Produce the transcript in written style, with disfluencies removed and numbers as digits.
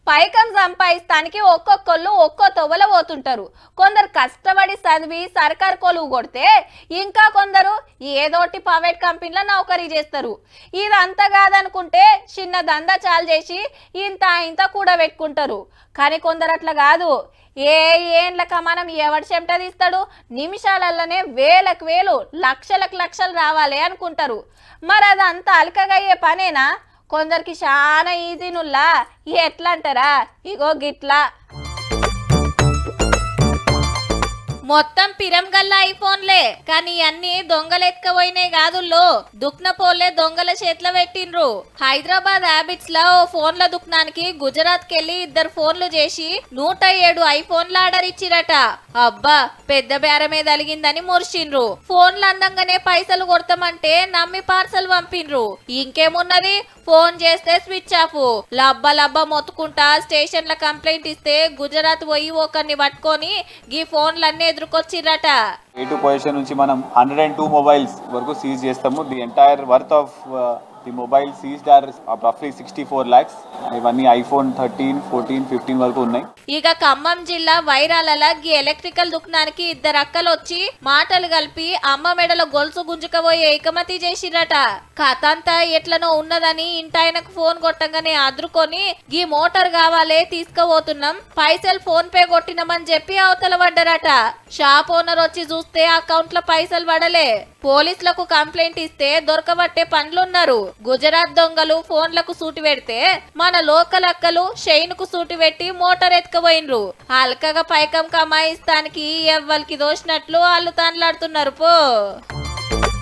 పైకం సంపాదిస్తానికి ఒక్కొక్కళ్ళు ఒక్కో తొవ్వల పోతుంటారు. కొందరు కష్టపడి చదివి సర్కార్ కొలువు కొడితే ఇంకా కొందరు ఏదోటి ప్రైవేట్ కంపెనీలో నౌకరీ చేస్తారు. ఇదంతా కాదనుకుంటే చిన్న దందా చాలు చేసి ఇంత ఇంత కూడా పెట్టుకుంటారు. కానీ కొందరు అట్లా కాదు. ఏండ్లక మనం ఎవడి చెమట తీస్తాడు, నిమిషాలలోనే వేలకు వేలు లక్షలకు లక్షలు రావాలి అనుకుంటారు. మరి అదంతా అలకగయ్యే పనేనా? కొందరికి చాలా ఈజీ నుల్లా. ఎట్లా అంటారా? ఇగో గిట్లా మొత్తం పిరంగల్ల ఐఫోన్లే, కానీ అన్ని దొంగలెత్తుకపోయినాయి కాదుల్లో. దుక్న పోలే దొంగల చేతిలో పెట్టిండ్రు. హైదరాబాద్ హ్యాబిట్స్ లో ఓ ఫోన్ల దుకాణానికి గుజరాత్ కెళ్లి 2 ఫోన్లు చేసి 107 ఐఫోన్లు ఆర్డర్ ఇచ్చిరట. అబ్బా, పెద్ద బేరమే తలిగిందని మురిసిండ్రు. ఫోన్లు అందంగానే పైసలు కొడతామంటే నమ్మి పార్సల్ పంపిండ్రు. ఇంకేమున్నది, ఫోన్ చేస్తే స్విచ్ ఆఫ్. లబ్బ లబ్బ మొత్తుకుంటా స్టేషన్ల కంప్లైంట్ ఇస్తే గుజరాత్ పోయి ఒకరిని పట్టుకొని ఈ ఫోన్లన్నీ ఎదుర్కొచ్చిరట. A2 పొజిషన్ నుంచి మనం 102 మొబైల్స్ వరకు సీజ్ చేస్తాము. The entire worth of the mobile seized are రఫ్లీ 64 lakhs. ఇవన్నీ ఐఫోన్ 13, 14, 15 వరకు ఉన్నాయి. ఇక ఖమ్మం జిల్లా వైరాలలో గీ ఎలక్ట్రికల్ దుకాణానికి 2 అక్కలు వచ్చి మాటలు కలిపి అమ్మ మెడలో గొలుసు గుంజుకపోయి ఏకమతి చేసిరట. కథంతా ఎట్లనో ఉన్నదని ఇంటాయనకు ఫోన్ కొట్టంగానే అదురుకొని గీ మోటార్ కావాలే తీసుకుపోతున్నాం, పైసలు ఫోన్ పే కొట్టినామని చెప్పి అవతల పడ్డారట. షాప్ ఓనర్ వచ్చి చూస్తే అకౌంట్ లో పైసలు పడలే. పోలీసులకు కంప్లైంట్ ఇస్తే దొరకబట్టే పనులున్నారు. గుజరాత్ దొంగలు ఫోన్లకు సూటి పెడితే మన లోకల్ అక్కలు షైన్ కు సూటి పెట్టి మోటార్ ఎత్తుకుపోయినరు. అల్కగా పైకం కమాయిస్తానికి ఎవ్వరికి దోషినట్లు వాళ్ళు తాన్లాడుతున్నారు పో.